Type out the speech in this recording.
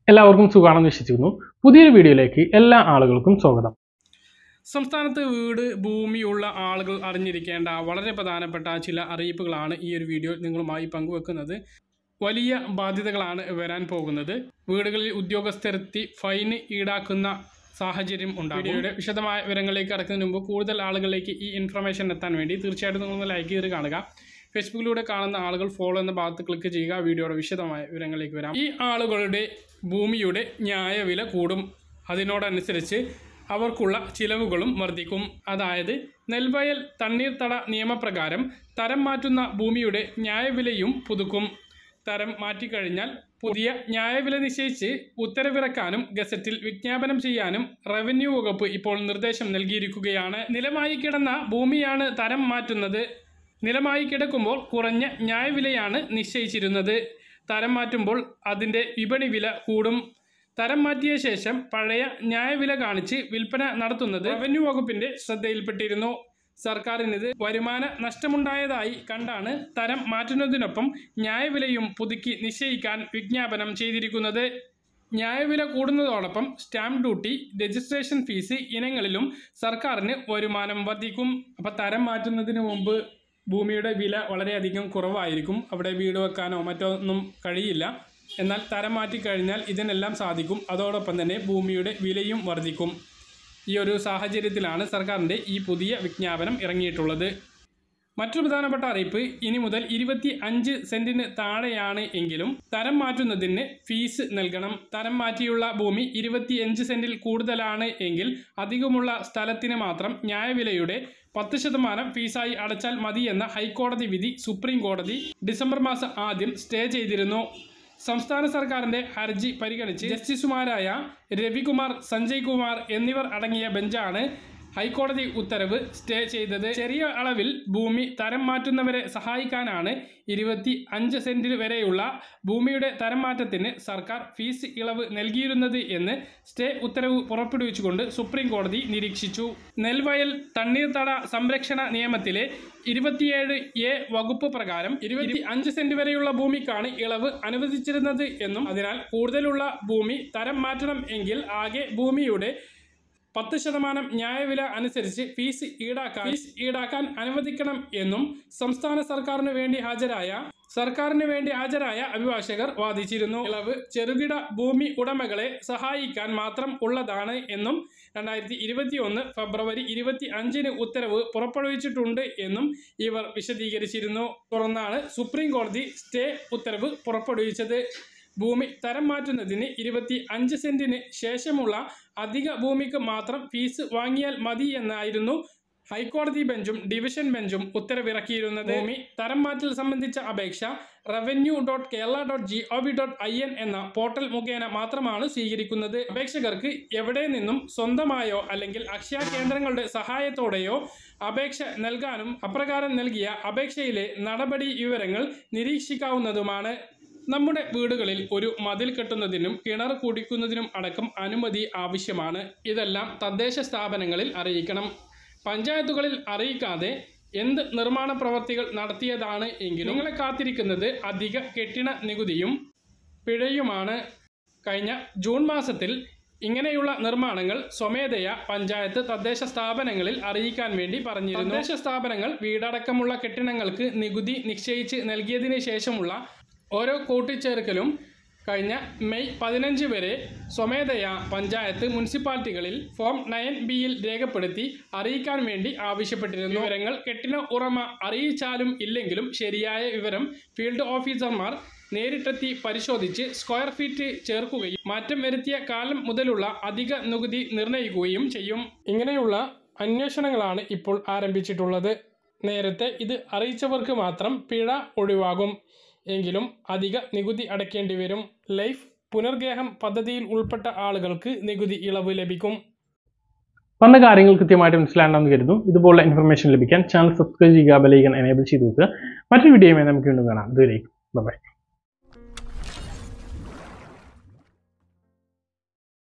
എല്ലാവർക്കും സുഖാണെന്ന് വിശ്വസിക്കുന്നു. പുതിയൊരു വീഡിയോയിലേക്ക് എല്ലാ ആളുകൾക്കും സ്വാഗതം. സംസ്ഥാനത്ത് വീട് ഭൂമിയുള്ള ആളുകൾ അറിഞ്ഞിരിക്കേണ്ട വളരെ പ്രധാനപ്പെട്ട ചില അറിയിപ്പുകളാണ് ഈ ഒരു വീഡിയോ നിങ്ങളുമായി പങ്കുവെക്കുന്നത്. വലിയ ബാധ്യതകളാണ് വരാൻ പോകുന്നത്. വീടുകളിൽ ഉദ്യോഗസ്ഥരെത്തി ഫൈന് ഈടാക്കുന്ന സാഹചര്യം ഉണ്ടാകും. വീഡിയോയുടെ വിശദമായ വിവരങ്ങളിലേക്ക് കടക്കുന്നതിന് മുമ്പ് കൂടുതൽ ആളുകളിലേക്ക് ഈ ഇൻഫർമേഷൻ എത്താൻ വേണ്ടി തീർച്ചയായിട്ടും നിങ്ങളൊന്ന് ലൈക്ക് ചെയ്ത് കാണുക. ഫേസ്ബുക്കിലൂടെ കാണുന്ന ആളുകൾ ഫോളോ എന്ന ഭാഗത്ത് ക്ലിക്ക് ചെയ്യുക. വീഡിയോയുടെ വിശദമായ വിവരങ്ങളിലേക്ക് വരാം. ഈ ആളുകളുടെ ഭൂമിയുടെ ന്യായവില കൂടും. അതിനോടനുസരിച്ച് അവർക്കുള്ള ചിലവുകളും വർദ്ധിക്കും. അതായത് നെൽവയൽ തണ്ണീർത്തട നിയമപ്രകാരം തരം മാറ്റുന്ന ഭൂമിയുടെ ന്യായവിലയും പുതുക്കും. തരം മാറ്റിക്കഴിഞ്ഞാൽ പുതിയ ന്യായവില നിശ്ചയിച്ച് ഉത്തരവിറക്കാനും ഗസറ്റിൽ വിജ്ഞാപനം ചെയ്യാനും റവന്യൂ വകുപ്പ് ഇപ്പോൾ നിർദ്ദേശം നൽകിയിരിക്കുകയാണ്. നിലമായി കിടന്ന ഭൂമിയാണ് തരം മാറ്റുന്നത്. നിലമായി കിടക്കുമ്പോൾ കുറഞ്ഞ ന്യായവിലയാണ് നിശ്ചയിച്ചിരുന്നത്. തരം മാറ്റുമ്പോൾ അതിൻ്റെ വിപണി വില കൂടും. തരം മാറ്റിയ ശേഷം പഴയ ന്യായവില കാണിച്ച് വിൽപ്പന നടത്തുന്നത് റവന്യൂ വകുപ്പിൻ്റെ ശ്രദ്ധയിൽപ്പെട്ടിരുന്നു. സർക്കാരിനിത് വരുമാന നഷ്ടമുണ്ടായതായി കണ്ടാണ് തരം മാറ്റുന്നതിനൊപ്പം ന്യായവിലയും പുതുക്കി നിശ്ചയിക്കാൻ വിജ്ഞാപനം ചെയ്തിരിക്കുന്നത്. ന്യായവില കൂടുന്നതോടൊപ്പം സ്റ്റാമ്പ് ഡ്യൂട്ടി, രജിസ്ട്രേഷൻ ഫീസ് ഇനങ്ങളിലും സർക്കാരിന് വരുമാനം വർദ്ധിക്കും. അപ്പോൾ തരം മാറ്റുന്നതിന് മുമ്പ് ഭൂമിയുടെ വില വളരെയധികം കുറവായിരിക്കും. അവിടെ വീട് വെക്കാനോ മറ്റോ ഒന്നും കഴിയില്ല. എന്നാൽ തരം മാറ്റിക്കഴിഞ്ഞാൽ ഇതിനെല്ലാം സാധിക്കും. അതോടൊപ്പം തന്നെ ഭൂമിയുടെ വിലയും വർദ്ധിക്കും. ഈ ഒരു സാഹചര്യത്തിലാണ് സർക്കാരിൻ്റെ ഈ പുതിയ വിജ്ഞാപനം ഇറങ്ങിയിട്ടുള്ളത്. മറ്റൊരു പ്രധാനപ്പെട്ട അറിയിപ്പ്, ഇനി മുതൽ 25 സെൻറ്റിന് താഴെയാണ് എങ്കിലും തരം മാറ്റുന്നതിന് ഫീസ് നൽകണം. തരം മാറ്റിയുള്ള ഭൂമി 25 സെൻറ്റിൽ കൂടുതലാണ് എങ്കിൽ അധികമുള്ള സ്ഥലത്തിന് മാത്രം ന്യായവിലയുടെ 10% ഫീസായി അടച്ചാൽ മതിയെന്ന ഹൈക്കോടതി വിധി സുപ്രീം കോടതി ഡിസംബർ മാസം ആദ്യം സ്റ്റേ ചെയ്തിരുന്നു. സംസ്ഥാന സർക്കാരിൻ്റെ ഹർജി പരിഗണിച്ച് ജസ്റ്റിസുമാരായ രവികുമാർ, സഞ്ജയ് കുമാർ എന്നിവർ അടങ്ങിയ ബെഞ്ചാണ് ഹൈക്കോടതി ഉത്തരവ് സ്റ്റേ ചെയ്തത്. ചെറിയ അളവിൽ ഭൂമി തരം മാറ്റുന്നവരെ സഹായിക്കാനാണ് 25 സെൻറ്റിൽ വരെയുള്ള ഭൂമിയുടെ തരം മാറ്റത്തിന് സർക്കാർ ഫീസ് ഇളവ് നൽകിയിരുന്നത് എന്ന് സ്റ്റേ ഉത്തരവ് പുറപ്പെടുവിച്ചുകൊണ്ട് സുപ്രീം കോടതി നിരീക്ഷിച്ചു. നെൽവയൽ തണ്ണീർത്തട സംരക്ഷണ നിയമത്തിലെ 27A വകുപ്പ് പ്രകാരം 25 സെൻറ്റ് വരെയുള്ള ഭൂമിക്കാണ് ഇളവ് അനുവദിച്ചിരുന്നത് എന്നും അതിനാൽ കൂടുതലുള്ള ഭൂമി തരം മാറ്റണം എങ്കിൽ ആകെ ഭൂമിയുടെ 10% ന്യായവില അനുസരിച്ച് ഫീസ് ഈടാക്കാൻ അനുവദിക്കണം എന്നും സംസ്ഥാന സർക്കാരിന് വേണ്ടി ഹാജരായ അഭിഭാഷകർ വാദിച്ചിരുന്നു. ഇളവ് ചെറുകിട ഭൂമി ഉടമകളെ സഹായിക്കാൻ മാത്രം ഉള്ളതാണ് എന്നും 2021 ഫെബ്രുവരി 25 ഉത്തരവ് പുറപ്പെടുവിച്ചിട്ടുണ്ട് എന്നും ഇവർ വിശദീകരിച്ചിരുന്നു. തുടർന്നാണ് സുപ്രീം കോടതി സ്റ്റേ ഉത്തരവ് പുറപ്പെടുവിച്ചത്. ഭൂമി തരം മാറ്റുന്നതിന് 25 സെൻറ്റിന് ശേഷമുള്ള അധിക ഭൂമിക്ക് മാത്രം ഫീസ് വാങ്ങിയാൽ മതി എന്നായിരുന്നു ഹൈക്കോടതി ബെഞ്ചും ഡിവിഷൻ ബെഞ്ചും ഉത്തരവിറക്കിയിരുന്നത്. ഭൂമി തരം മാറ്റൽ സംബന്ധിച്ച അപേക്ഷ revenue.kerala.gov.in എന്ന പോർട്ടൽ മുഖേന മാത്രമാണ് സ്വീകരിക്കുന്നത്. അപേക്ഷകർക്ക് എവിടെ നിന്നും സ്വന്തമായോ അല്ലെങ്കിൽ അക്ഷയ കേന്ദ്രങ്ങളുടെ സഹായത്തോടെയോ അപേക്ഷ നൽകാനും അപ്രകാരം നൽകിയ അപേക്ഷയിലെ നടപടി വിവരങ്ങൾ നിരീക്ഷിക്കാവുന്നതുമാണ്. നമ്മുടെ വീടുകളിൽ ഒരു മതിൽ കെട്ടുന്നതിനും കിണർ കുടിക്കുന്നതിനും അടക്കം അനുമതി ആവശ്യമാണ്. ഇതെല്ലാം തദ്ദേശ സ്ഥാപനങ്ങളിൽ അറിയിക്കണം. പഞ്ചായത്തുകളിൽ അറിയിക്കാതെ എന്ത് നിർമ്മാണ പ്രവർത്തികൾ നടത്തിയതാണ് എങ്കിലും നിങ്ങളെ കാത്തിരിക്കുന്നത് അധിക കെട്ടിട നികുതിയും പിഴയുമാണ്. കഴിഞ്ഞ ജൂൺ മാസത്തിൽ ഇങ്ങനെയുള്ള നിർമ്മാണങ്ങൾ സ്വമേധയാ പഞ്ചായത്ത് തദ്ദേശ സ്ഥാപനങ്ങളിൽ അറിയിക്കാൻ വേണ്ടി പറഞ്ഞിരുന്നു. തദ്ദേശ സ്ഥാപനങ്ങൾ വീടടക്കമുള്ള കെട്ടിടങ്ങൾക്ക് നികുതി നിശ്ചയിച്ച് നൽകിയതിന് ശേഷമുള്ള ഓരോ കൂട്ടിച്ചേർക്കലും കഴിഞ്ഞ മെയ് 15 വരെ സ്വമേധയാ പഞ്ചായത്ത് മുനിസിപ്പാലിറ്റികളിൽ ഫോം 9Bയിൽ രേഖപ്പെടുത്തി അറിയിക്കാൻ വേണ്ടി ആവശ്യപ്പെട്ടിരുന്നു. വിവരങ്ങൾ കെട്ടിട ഉടമ അറിയിച്ചാലും ഇല്ലെങ്കിലും ശരിയായ വിവരം ഫീൽഡ് ഓഫീസർമാർ നേരിട്ടെത്തി പരിശോധിച്ച് സ്ക്വയർ ഫീറ്റ് ചേർക്കുകയും മാറ്റം വരുത്തിയ കാലം മുതലുള്ള അധിക നികുതി നിർണ്ണയിക്കുകയും ചെയ്യും. ഇങ്ങനെയുള്ള അന്വേഷണങ്ങളാണ് ഇപ്പോൾ ആരംഭിച്ചിട്ടുള്ളത്. നേരത്തെ ഇത് അറിയിച്ചവർക്ക് മാത്രം പിഴ ഒഴിവാകും. എങ്കിലും അധിക നികുതി അടയ്ക്കേണ്ടി വരും. ലൈഫ് പുനർഗേഹം പദ്ധതിയിൽ ഉൾപ്പെട്ട ആളുകൾക്ക് നികുതി ഇളവ് ലഭിക്കും. പറഞ്ഞ കാര്യങ്ങൾ കൃത്യമായിട്ട് മനസ്സിലാണെന്ന് കരുതുന്നു. ഇതുപോലുള്ള ഇൻഫർമേഷൻ ലഭിക്കാൻ ചാനൽ സബ്സ്ക്രൈബ് ചെയ്യുക, ബെൽ ഐക്കൺ എനേബിൾ ചെയ്ത് വെക്കുക. മറ്റൊരു വീഡിയോയുമായി നമുക്ക് വീണ്ടും കാണാം. ഇതുവരേക്കും ബൈ.